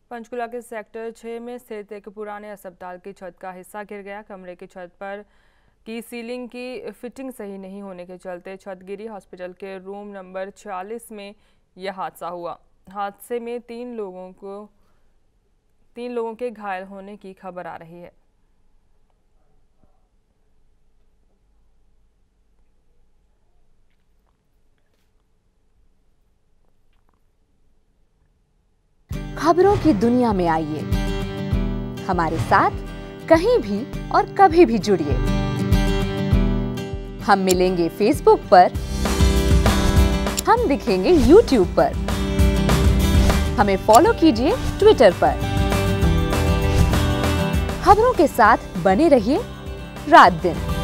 पंचकुला के सेक्टर 6 में स्थित एक पुराने अस्पताल की छत का हिस्सा गिर गया। कमरे की छत पर की सीलिंग की फिटिंग सही नहीं होने के चलते छत गिरी। हॉस्पिटल के रूम नंबर 46 में यह हादसा हुआ। हादसे में तीन लोगों के घायल होने की खबर आ रही है। खबरों की दुनिया में आइए, हमारे साथ कहीं भी और कभी भी जुड़िए। हम मिलेंगे फेसबुक पर, हम दिखेंगे यूट्यूब पर, हमें फॉलो कीजिए ट्विटर पर। खबरों के साथ बने रहिए रात दिन।